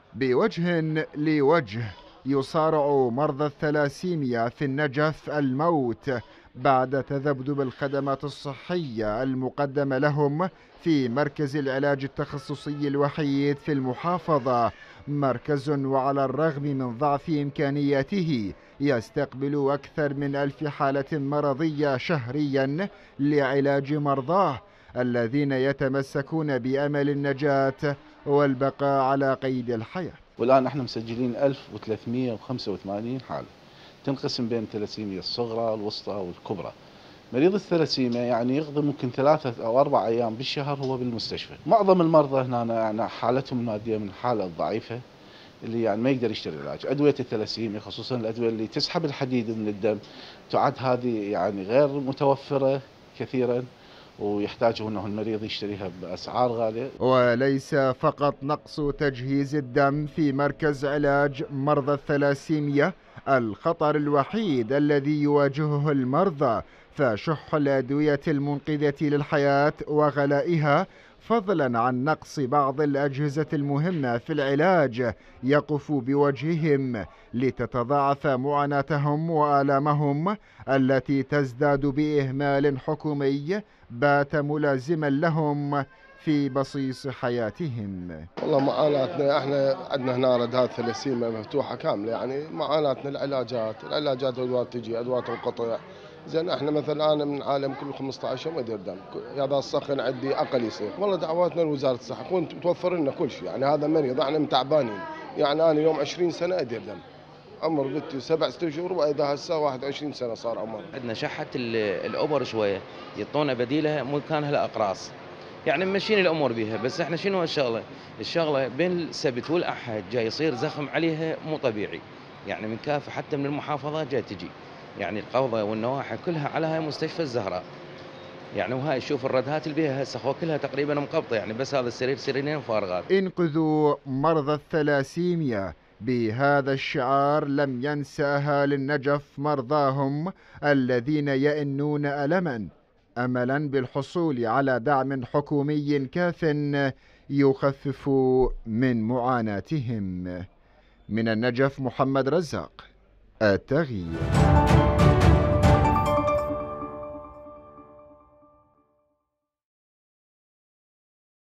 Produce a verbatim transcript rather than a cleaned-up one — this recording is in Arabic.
بوجه لوجه يصارع مرضى الثلاسيميا في النجف الموت بعد تذبذب الخدمات الصحية المقدمة لهم في مركز العلاج التخصصي الوحيد في المحافظة، مركز وعلى الرغم من ضعف إمكانياته يستقبل أكثر من ألف حالة مرضية شهريا لعلاج مرضاه الذين يتمسكون بأمل النجاة والبقاء على قيد الحياة. والآن احنا مسجلين ألف وثلاثمئة وخمسة وثمانين حالة، تنقسم بين الثلاسيميا الصغرى الوسطى والكبرى. مريض الثلاسيميا يعني يقضي ممكن ثلاثة أو أربع أيام بالشهر هو بالمستشفى. معظم المرضى هنا يعني حالتهم المادية من الحالة الضعيفة اللي يعني ما يقدر يشتري علاج. أدوية الثلاسيميا خصوصا الأدوية اللي تسحب الحديد من الدم تعد هذه يعني غير متوفرة كثيرا، ويحتاج أنه المريض يشتريها بأسعار غالية. وليس فقط نقص تجهيز الدم في مركز علاج مرضى الثلاسيميا الخطر الوحيد الذي يواجهه المرضى، فشح الأدوية المنقذة للحياة وغلائها فضلا عن نقص بعض الأجهزة المهمة في العلاج يقف بوجههم لتتضاعف معاناتهم وآلامهم التي تزداد بإهمال حكومي بات ملازما لهم في بصيص حياتهم. والله معاناتنا احنا عندنا هنا ردات ثلاسيميا مفتوحه كامله، يعني معاناتنا العلاجات، العلاجات ادوات تجي ادوات انقطع. زين احنا مثلا انا من عالم كل خمسة عشر يوم ادير دم، هذا السخن عندي اقل يصير. والله دعواتنا لوزاره الصحه تكون توفر لنا كل شيء، يعني هذا مريض احنا متعبانين، يعني انا يوم عشرين سنه ادير دم، عمر بنتي سبع ست شهور واذا هسه واحد وعشرين سنه صار عمر. عندنا شحه الاوبر شويه يعطونا بديلها مكانها الاقراص، يعني ماشيين الامور بها. بس احنا شنو الشغله؟ الشغله بين السبت والاحد جاي يصير زخم عليها مو طبيعي، يعني من كافه حتى من المحافظات جاي تجي، يعني القوضه والنواحي كلها على هاي مستشفى الزهراء، يعني وهاي شوف الردهات اللي بيها هسه كلها تقريبا مقبطه، يعني بس هذا السرير سريرين فارغات. انقذوا مرضى الثلاسيميا، بهذا الشعار لم ينسى أهالي النجف مرضاهم الذين يئنون ألما أملا بالحصول على دعم حكومي كاف يخفف من معاناتهم. من النجف محمد رزاق، التغيير.